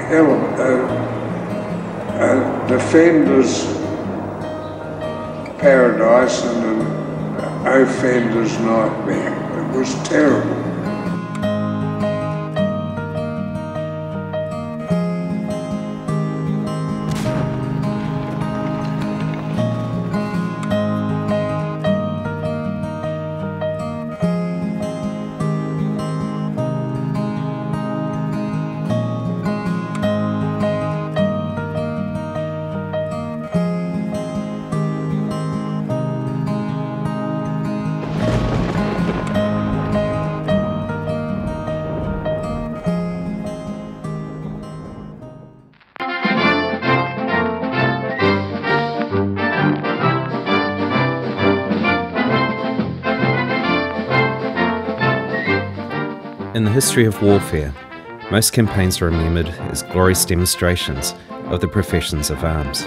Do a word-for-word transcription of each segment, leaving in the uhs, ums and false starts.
ele- a, a defender's paradise and an offender's nightmare. It was terrible. In the history of warfare, most campaigns are remembered as glorious demonstrations of the professions of arms.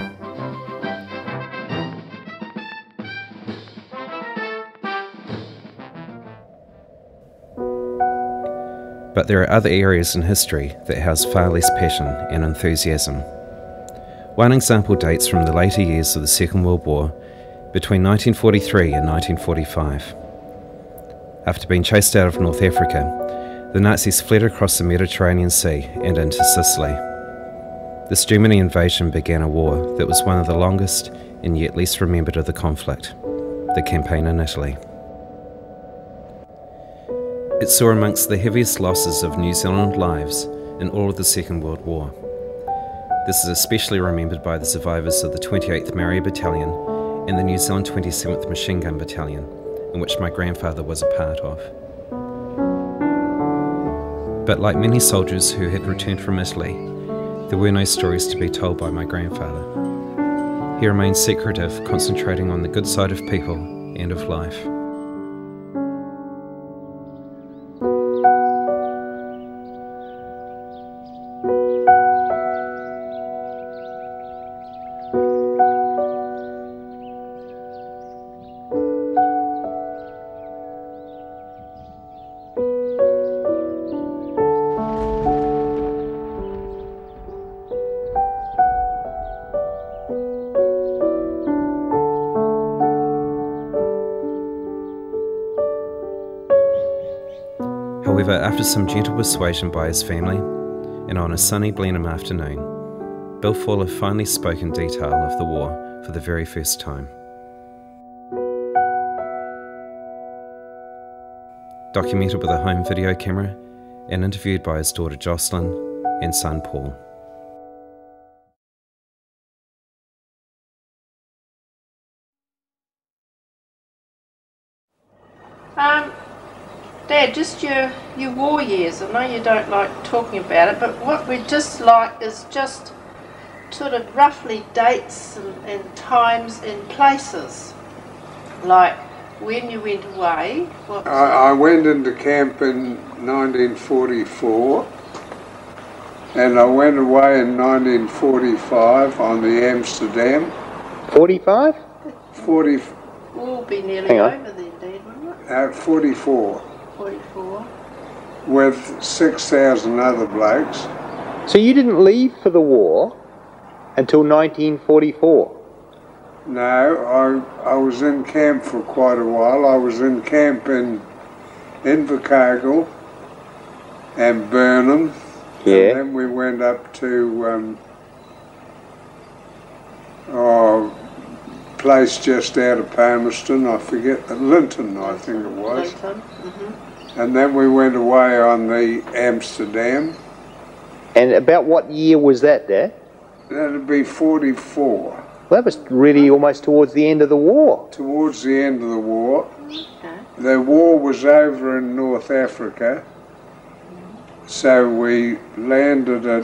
But there are other areas in history that house far less passion and enthusiasm. One example dates from the later years of the Second World War, between nineteen forty-three and nineteen forty-five. After being chased out of North Africa, the Nazis fled across the Mediterranean Sea and into Sicily. This German invasion began a war that was one of the longest and yet least remembered of the conflict, the campaign in Italy. It saw amongst the heaviest losses of New Zealand lives in all of the Second World War. This is especially remembered by the survivors of the twenty-eighth Maori Battalion and the New Zealand twenty-seventh Machine Gun Battalion, in which my grandfather was a part of. But like many soldiers who had returned from Italy, there were no stories to be told by my grandfather. He remained secretive, concentrating on the good side of people and of life. However, after some gentle persuasion by his family, and on a sunny Blenheim afternoon, Bill Fuller finally spoke in detail of the war for the very first time. Documented with a home video camera and interviewed by his daughter Jocelyn and son Paul. Um, Dad, just your, your war years. I know you don't like talking about it, but what we'd just like is just sort of roughly dates and, and times and places. Like when you went away. What I, I went into camp in nineteen forty-four and I went away in nineteen forty-five on the Amsterdam. forty-five? forty. We'll be nearly over then, Dad, wouldn't it? Uh, forty-four. forty-four. With six thousand other blokes. So you didn't leave for the war until nineteen forty-four? No, I, I was in camp for quite a while. I was in camp in Invercargill and Blenheim. Yeah. And then we went up to um, oh, place just out of Palmerston, I forget, Linton I think it was. Linton. Mm-hmm. And then we went away on the Amsterdam. And about what year was that, Dad? That'd be forty-four. Well, that was really almost towards the end of the war. Towards the end of the war. Okay. The war was over in North Africa, so we landed at,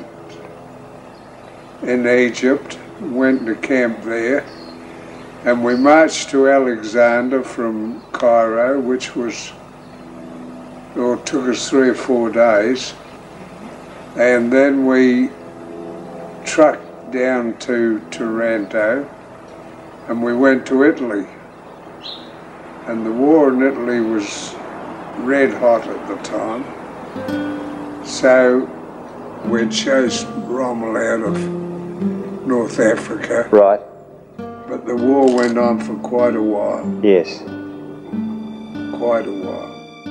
in Egypt, went to camp there, and we marched to Alexander from Cairo, which was, or took us three or four days, and then we trucked down to Taranto, and we went to Italy. And the war in Italy was red hot at the time. So We'd chased Rommel out of North Africa. Right. But the war went on for quite a while. Yes. Quite a while.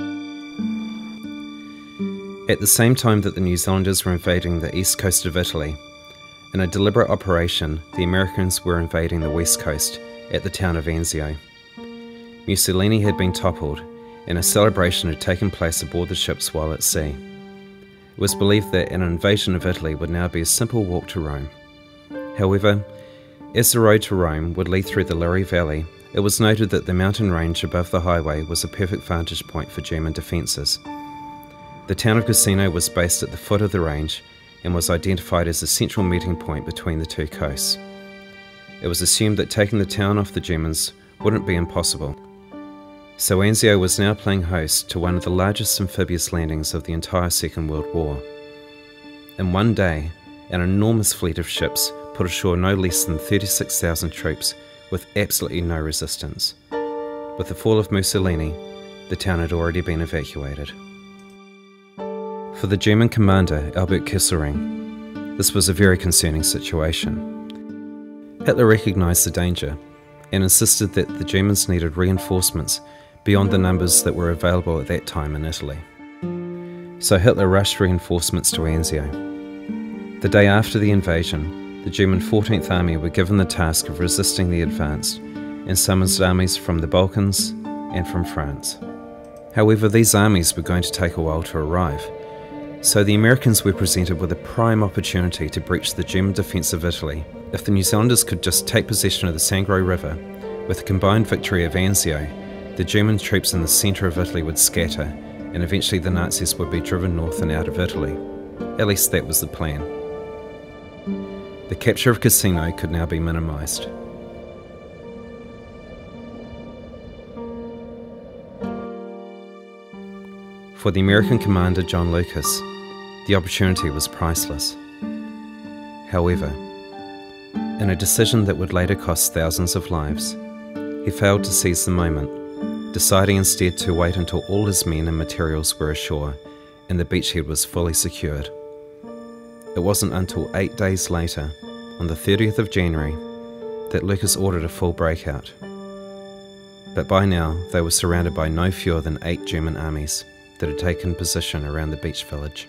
At the same time that the New Zealanders were invading the east coast of Italy, in a deliberate operation, the Americans were invading the west coast at the town of Anzio. Mussolini had been toppled, and a celebration had taken place aboard the ships while at sea. It was believed that an invasion of Italy would now be a simple walk to Rome. However, as the road to Rome would lead through the Luri Valley, it was noted that the mountain range above the highway was a perfect vantage point for German defences. The town of Cassino was based at the foot of the range and was identified as the central meeting point between the two coasts. It was assumed that taking the town off the Germans wouldn't be impossible. So Anzio was now playing host to one of the largest amphibious landings of the entire Second World War. In one day, an enormous fleet of ships put ashore no less than thirty-six thousand troops with absolutely no resistance. With the fall of Mussolini, the town had already been evacuated. For the German commander, Albert Kesselring, this was a very concerning situation. Hitler recognised the danger and insisted that the Germans needed reinforcements beyond the numbers that were available at that time in Italy. So Hitler rushed reinforcements to Anzio. The day after the invasion, the German fourteenth Army were given the task of resisting the advance and summoned armies from the Balkans and from France. However, these armies were going to take a while to arrive, so the Americans were presented with a prime opportunity to breach the German defence of Italy. If the New Zealanders could just take possession of the Sangro River, with the combined victory of Anzio, the German troops in the centre of Italy would scatter, and eventually the Nazis would be driven north and out of Italy. At least that was the plan. The capture of Cassino could now be minimised. For the American commander John Lucas, the opportunity was priceless. However, in a decision that would later cost thousands of lives, he failed to seize the moment, deciding instead to wait until all his men and materials were ashore and the beachhead was fully secured. It wasn't until eight days later, on the thirtieth of January, that Lucas ordered a full breakout. But by now, they were surrounded by no fewer than eight German armies that had taken position around the beach village.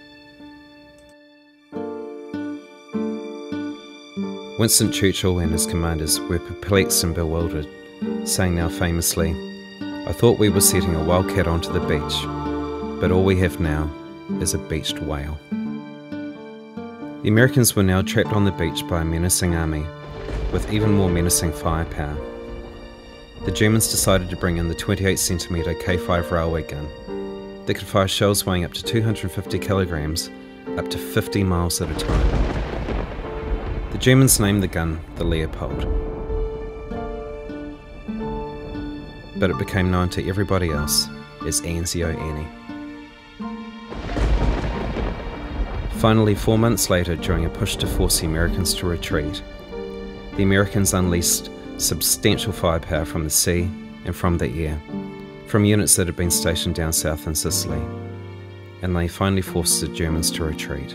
Winston Churchill and his commanders were perplexed and bewildered, saying now famously, "I thought we were setting a wildcat onto the beach, but all we have now is a beached whale." The Americans were now trapped on the beach by a menacing army, with even more menacing firepower. The Germans decided to bring in the twenty-eight centimetre K five railway gun that could fire shells weighing up to two hundred fifty kilograms, up to fifty miles at a time. The Germans named the gun the Leopold, but it became known to everybody else as Anzio Annie. Finally, four months later, during a push to force the Americans to retreat, the Americans unleashed substantial firepower from the sea and from the air, from units that had been stationed down south in Sicily, and they finally forced the Germans to retreat.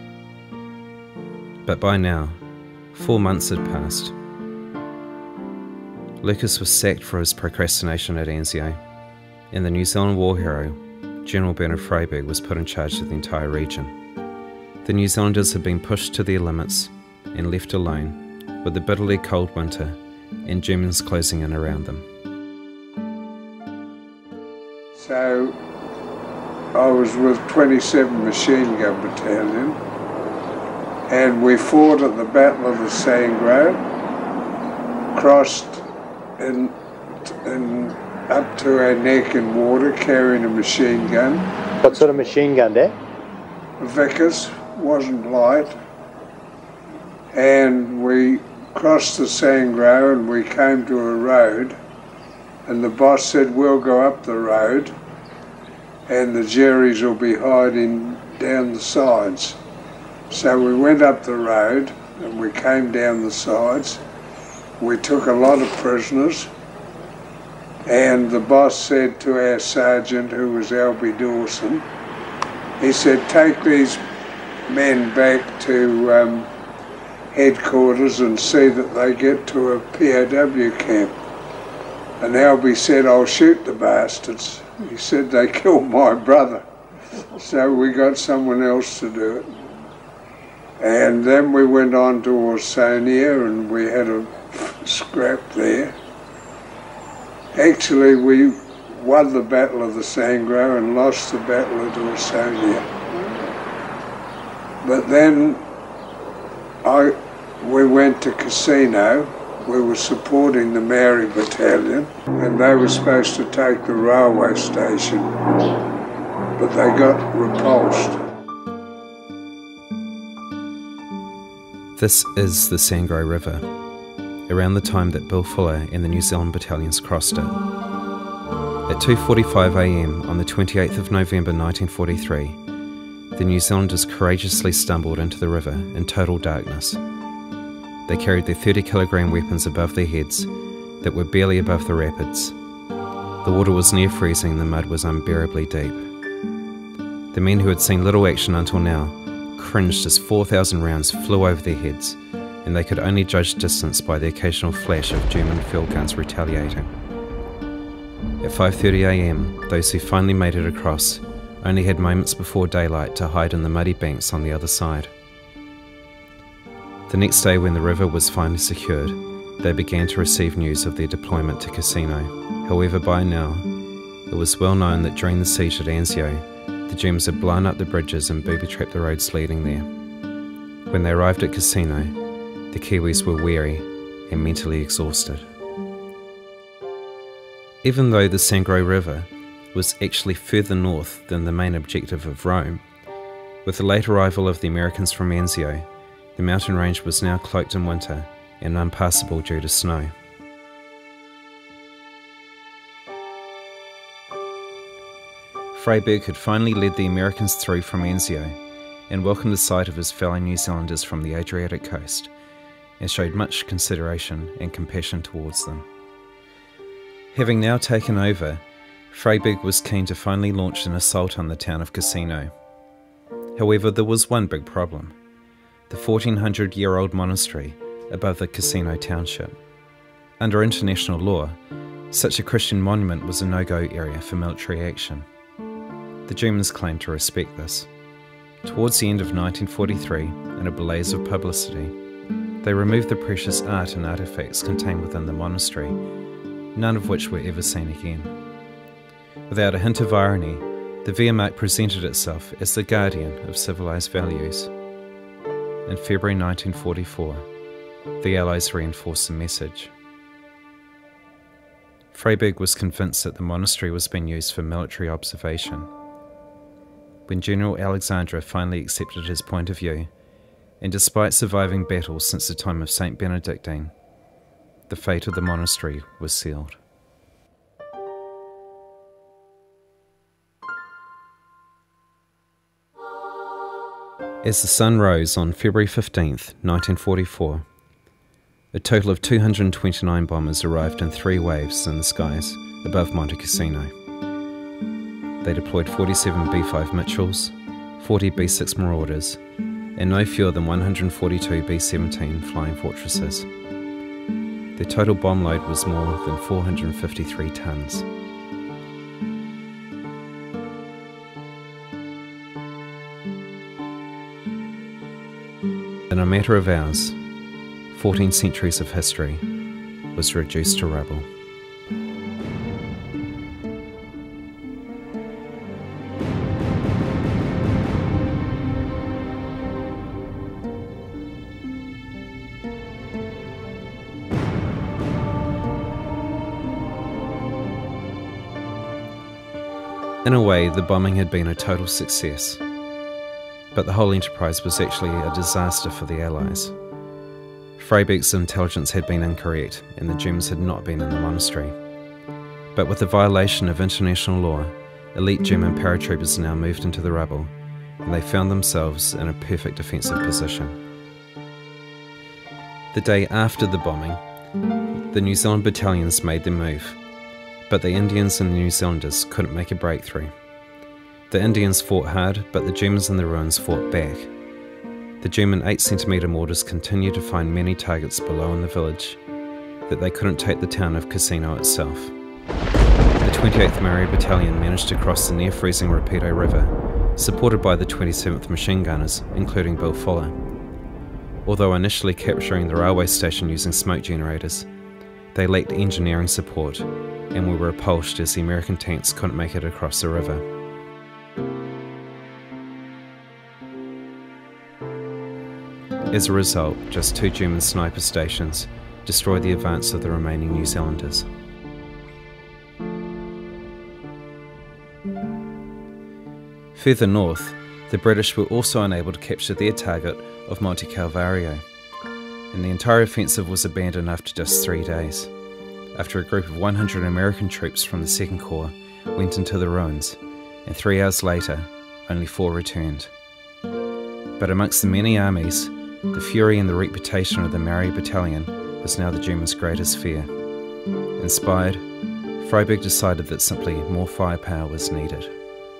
But by now, four months had passed. Lucas was sacked for his procrastination at Anzio, and the New Zealand war hero, General Bernard Freyberg, was put in charge of the entire region. The New Zealanders had been pushed to their limits and left alone, with the bitterly cold winter and Germans closing in around them. So I was with twenty-seven Machine Gun Battalion, and we fought at the Battle of the Sangro, crossed in, in up to our neck in water carrying a machine gun. What sort of machine gun there? Vickers, wasn't light, and we crossed the Sangro and we came to a road, and the boss said, "We'll go up the road and the Jerrys will be hiding down the sides." So we went up the road and we came down the sides. We took a lot of prisoners, and the boss said to our sergeant, who was Albie Dawson, he said, "Take these men back to um, headquarters and see that they get to a P O W camp. And Albie said, I'll shoot the bastards. He said, they killed my brother. So we got someone else to do it. And then we went on to Orsonia and we had a scrap there. Actually, we won the Battle of the Sangro and lost the Battle of Orsonia. But then I, we went to Cassino. We were supporting the Maori Battalion and they were supposed to take the railway station, but they got repulsed. This is the Sangro River, around the time that Bill Fuller and the New Zealand battalions crossed it. At two forty-five a m on the twenty-eighth of November nineteen forty-three, the New Zealanders courageously stumbled into the river in total darkness. They carried their thirty kilogram weapons above their heads that were barely above the rapids. The water was near freezing and the mud was unbearably deep. The men who had seen little action until now cringed as four thousand rounds flew over their heads, and they could only judge distance by the occasional flash of German field guns retaliating. At five thirty a m, those who finally made it across only had moments before daylight to hide in the muddy banks on the other side. The next day, when the river was finally secured, they began to receive news of their deployment to Cassino. However, by now, it was well known that during the siege at Anzio, the Germans had blown up the bridges and booby-trapped the roads leading there. When they arrived at Cassino, the Kiwis were weary and mentally exhausted. Even though the Sangro River was actually further north than the main objective of Rome, with the late arrival of the Americans from Anzio, the mountain range was now cloaked in winter and unpassable due to snow. Freyberg had finally led the Americans through from Anzio and welcomed the sight of his fellow New Zealanders from the Adriatic coast, and showed much consideration and compassion towards them. Having now taken over, Freyberg was keen to finally launch an assault on the town of Cassino. However, there was one big problem: the fourteen hundred year old monastery above the Cassino township. Under international law, such a Christian monument was a no-go area for military action. The Germans claimed to respect this. Towards the end of nineteen forty-three, in a blaze of publicity, they removed the precious art and artefacts contained within the monastery, none of which were ever seen again. Without a hint of irony, the Wehrmacht presented itself as the guardian of civilized values. In February nineteen forty-four, the Allies reinforced the message. Freyberg was convinced that the monastery was being used for military observation. When General Alexandra finally accepted his point of view, and despite surviving battles since the time of Saint Benedictine, the fate of the monastery was sealed. As the sun rose on February fifteenth, nineteen forty-four, a total of two hundred twenty-nine bombers arrived in three waves in the skies above Monte Cassino. They deployed forty-seven B five Mitchells, forty B six Marauders, and no fewer than one hundred forty-two B seventeen Flying Fortresses. Their total bomb load was more than four hundred fifty-three tons. In a matter of hours, fourteen centuries of history was reduced to rubble. In a way, the bombing had been a total success, but the whole enterprise was actually a disaster for the Allies. Freyberg's intelligence had been incorrect, and the Germans had not been in the monastery. But with the violation of international law, elite German paratroopers now moved into the rubble, and they found themselves in a perfect defensive position. The day after the bombing, the New Zealand battalions made their move, but the Indians and the New Zealanders couldn't make a breakthrough. The Indians fought hard, but the Germans in the ruins fought back, the German eight centimetre mortars continued to find many targets below in the village, that they couldn't take the town of Cassino itself. The twenty-eighth Maori Battalion managed to cross the near-freezing Rapido River, supported by the twenty-seventh machine gunners, including Bill Fuller. Although initially capturing the railway station using smoke generators, they lacked engineering support and were repulsed as the American tanks couldn't make it across the river. As a result, just two German sniper stations destroyed the advance of the remaining New Zealanders. Further north, the British were also unable to capture their target of Monte Cassino, and the entire offensive was abandoned after just three days, after a group of one hundred American troops from the Second Corps went into the ruins, and three hours later, only four returned. But amongst the many armies, the fury and the reputation of the Maori Battalion was now the Germans' greatest fear. Inspired, Freiberg decided that simply more firepower was needed.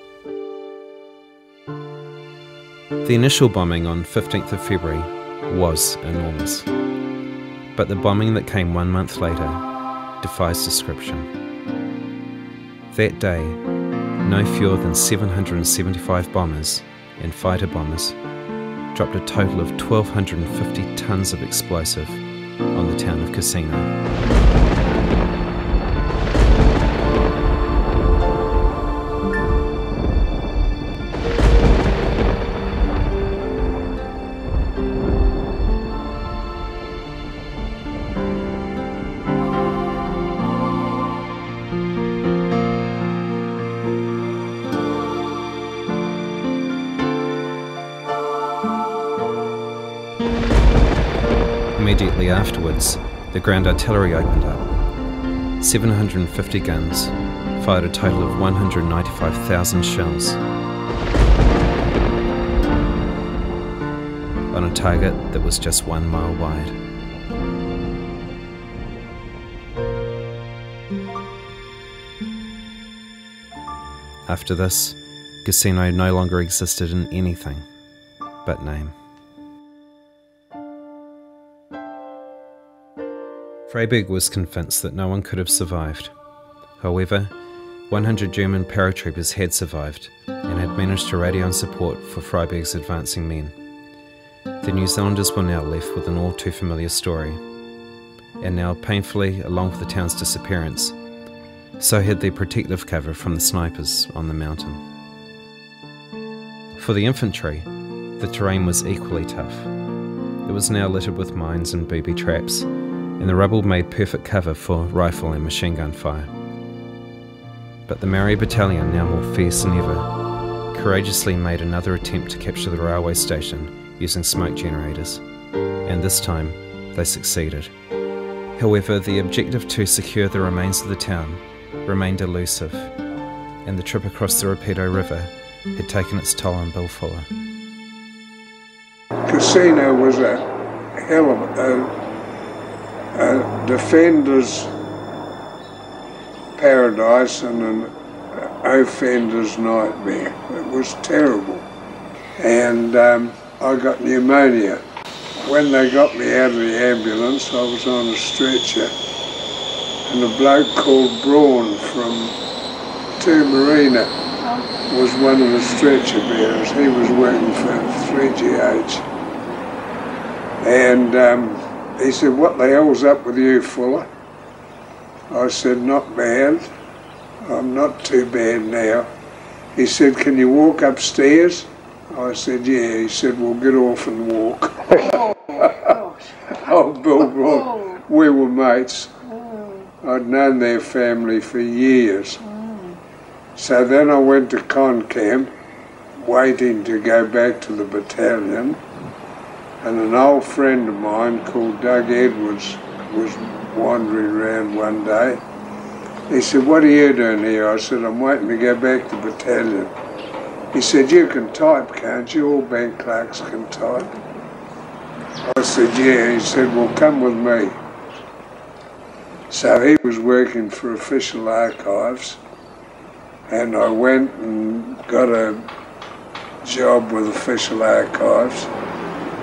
The initial bombing on fifteenth of February was enormous, but the bombing that came one month later defies description. That day, no fewer than seven hundred seventy-five bombers and fighter bombers dropped a total of one thousand two hundred fifty tonnes of explosive on the town of Cassino. Immediately afterwards, the ground artillery opened up. seven hundred fifty guns fired a total of one hundred ninety-five thousand shells on a target that was just one mile wide. After this, Cassino no longer existed in anything but name. Freiberg was convinced that no one could have survived. However, one hundred German paratroopers had survived and had managed to radio on support for Freiberg's advancing men. The New Zealanders were now left with an all too familiar story, and now painfully, along with the town's disappearance, so had their protective cover from the snipers on the mountain. For the infantry, the terrain was equally tough. It was now littered with mines and booby traps, and the rubble made perfect cover for rifle and machine gun fire. But the Maori Battalion, now more fierce than ever, courageously made another attempt to capture the railway station using smoke generators, and this time they succeeded. However, the objective to secure the remains of the town remained elusive, and the trip across the Rapido River had taken its toll on Bill Fuller. Cassino was a hell of a A defender's paradise and an offender's nightmare. It was terrible. And um, I got pneumonia. When they got me out of the ambulance, I was on a stretcher, and a bloke called Braun from two Marina was one of the stretcher bearers. He was working for three G H. And um, he said, "What the hell's up with you, Fuller?" I said, "Not bad. I'm not too bad now." He said, "Can you walk upstairs?" I said, "Yeah." He said, "Well, get off and walk." Oh, gosh. Oh, Bill Broad, Oh. we were mates. Mm. I'd known their family for years. Mm. So then I went to con camp, waiting to go back to the battalion. And an old friend of mine called Doug Edwards was wandering around one day. He said, "What are you doing here?" I said, "I'm waiting to go back to battalion." He said, "You can type, can't you? All bank clerks can type." I said, "Yeah." He said, "Well, come with me." So he was working for Official Archives, and I went and got a job with Official Archives.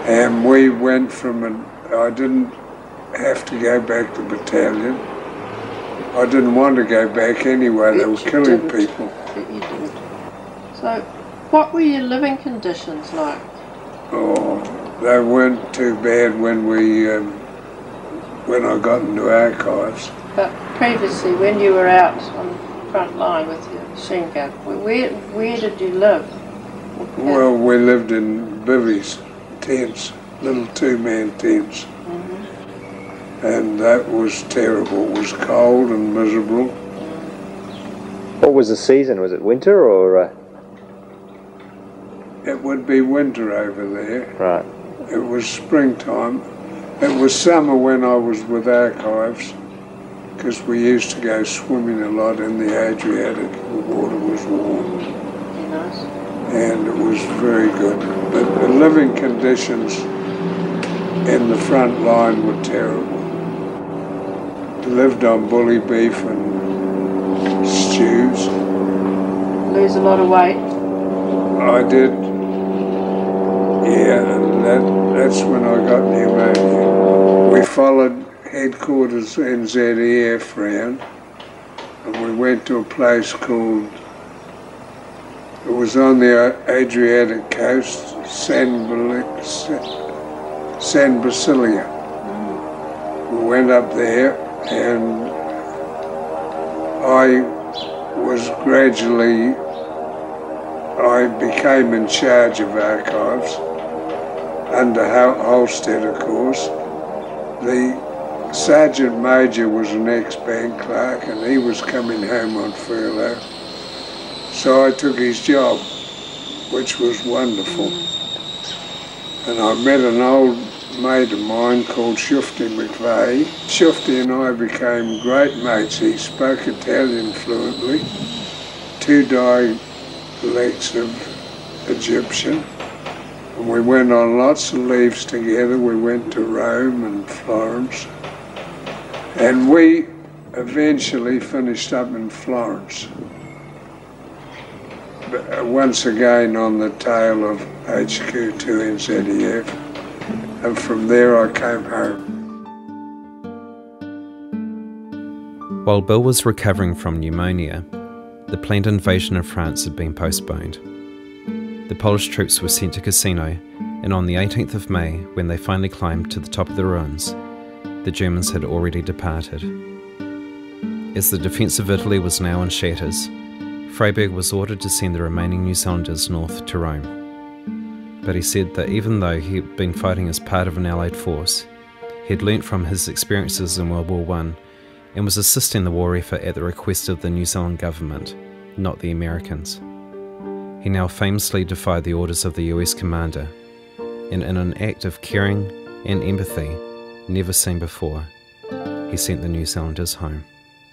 And we went from an, I didn't have to go back to battalion. I didn't want to go back anyway, they were killing people. But you didn't. So, what were your living conditions like? Oh, they weren't too bad when we, um, when I got into archives. But previously, when you were out on the front line with your machine gun, where, where did you live? Well, we lived in bivvies, tents, little two-man tents. Mm-hmm. And that was terrible. It was cold and miserable. What was the season? Was it winter or? Uh... It would be winter over there. Right. It was springtime. It was summer when I was with archives, because we used to go swimming a lot in the Adriatic. The water was warm. Nice. And it was very good. But the living conditions in the front line were terrible. Lived on bully beef and stews. Lose a lot of weight? I did. Yeah, and that, that's when I got pneumonia. We followed headquarters N Z E F round, and we went to a place called, it was on the Adriatic coast, San, San Basilia. Mm. We went up there, and I was gradually, I became in charge of archives, under Holstead, of course. The Sergeant Major was an ex-bank clerk, and he was coming home on furlough. So I took his job, which was wonderful. And I met an old mate of mine called Shufty McVeigh. Shufty and I became great mates. He spoke Italian fluently, two dialects of Egyptian. And we went on lots of leaves together. We went to Rome and Florence. And we eventually finished up in Florence. But once again on the tail of H Q two N Z E F. And from there I came home. While Bill was recovering from pneumonia, the planned invasion of France had been postponed. The Polish troops were sent to Cassino, and on the eighteenth of May, when they finally climbed to the top of the ruins, the Germans had already departed. As the defence of Italy was now in shatters, Freyberg was ordered to send the remaining New Zealanders north to Rome. But he said that even though he had been fighting as part of an Allied force, he had learnt from his experiences in World War One and was assisting the war effort at the request of the New Zealand government, not the Americans. He now famously defied the orders of the U S commander, and in an act of caring and empathy never seen before, he sent the New Zealanders home.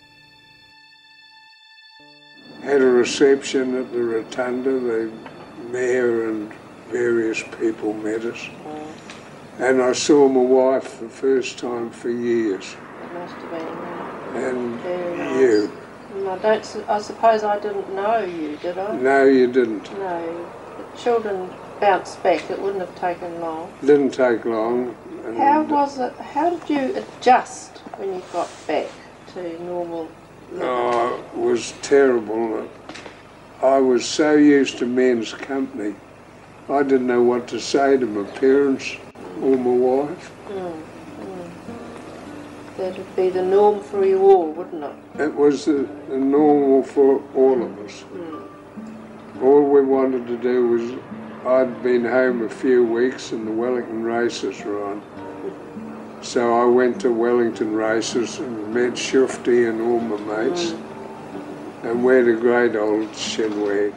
Had a reception at the Rotunda. The mayor and various people met us. And I saw my wife the first time for years. It must have been. And Very nice. you. I don't. I suppose I didn't know you, did I? No, you didn't. No. The children bounced back. It wouldn't have taken long. Didn't take long. And How was it? How did you adjust when you got back to normal living? Oh, it was terrible. I was so used to men's company. I didn't know what to say to my parents or my wife. Mm, mm. That would be the norm for you all, wouldn't it? It was the, the normal for all of us. Mm. All we wanted to do was, I'd been home a few weeks and the Wellington races were on. So I went to Wellington races and met Shufty and all my mates. Mm. And we had a great old shinwag.